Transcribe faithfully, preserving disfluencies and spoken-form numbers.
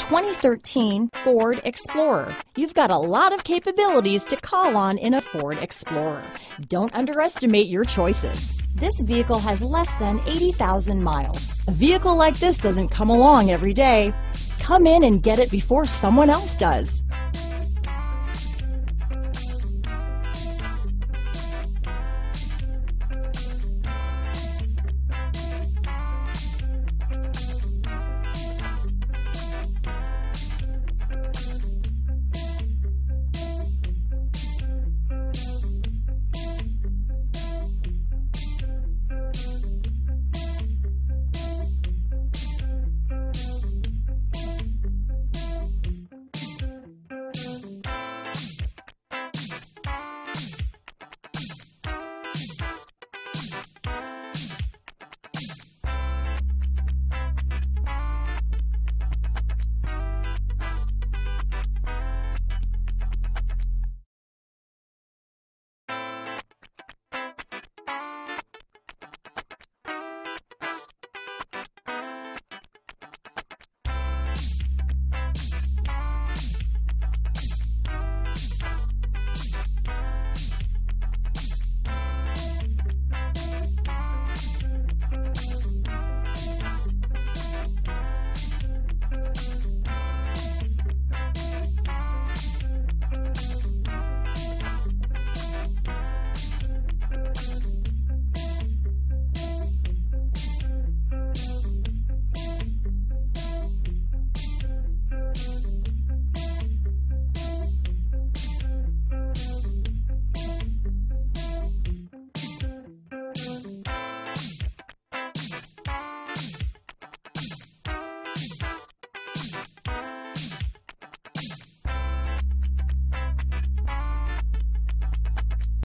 twenty thirteen Ford Explorer. You've got a lot of capabilities to call on in a Ford Explorer. Don't underestimate your choices. This vehicle has less than eighty thousand miles. A vehicle like this doesn't come along every day. Come in and get it before someone else does.